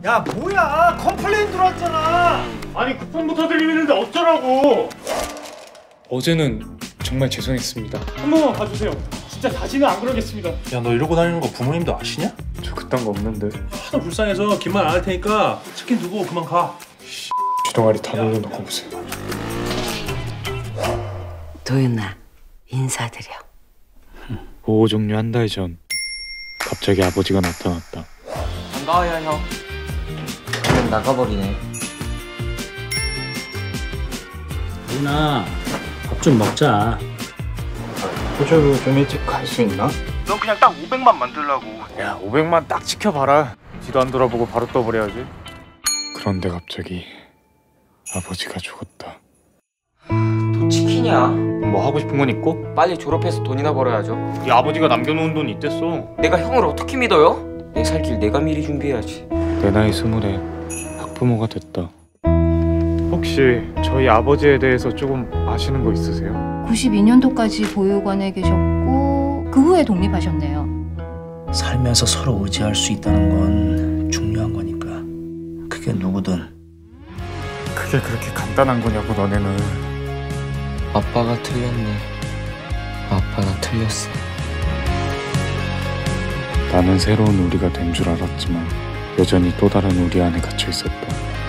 야 뭐야, 컴플레인 들어왔잖아. 아니 쿠폰부터 들리는데 어쩌라고. 어제는 정말 죄송했습니다. 한 번만 봐주세요. 진짜 다시는 안 그러겠습니다. 야, 너 이러고 다니는 거 부모님도 아시냐? 저 그딴 거 없는데. 하도 불쌍해서 긴 말 안 할 테니까 치킨 두고 그만 가. 주둥아리 다 눌러놓고 보세요. 도윤아, 인사드려. 보호 종료 한 달 전 갑자기 아버지가 나타났다. 반가워요, 형. 그냥 나가버리네. 누나, 밥 좀 먹자. 호주 좀 일찍 갈 수 있나? 넌 그냥 딱 500만 만들라고. 야, 500만 딱 지켜봐라. 뒤도 안 돌아보고 바로 떠버려야지. 그런데 갑자기 아버지가 죽었다. 또 치킨이야. 뭐 하고 싶은 건 있고? 빨리 졸업해서 돈이나 벌어야죠. 우리 아버지가 남겨놓은 돈 있댔어. 내가 형을 어떻게 믿어요? 내 살 길 내가 미리 준비해야지. 내 나이 20에 학부모가 됐다. 혹시 저희 아버지에 대해서 조금 아시는 거 있으세요? 92년도까지 보육원에 계셨고 그 후에 독립하셨네요. 살면서 서로 의지할 수 있다는 건 중요한 거니까. 그게 누구든. 그게 그렇게 간단한 거냐고, 너네는. 아빠가 틀렸네. 아빠가 틀렸어. 나는 새로운 우리가 된 줄 알았지만 여전히 또 다른 우리 안에 갇혀 있었다.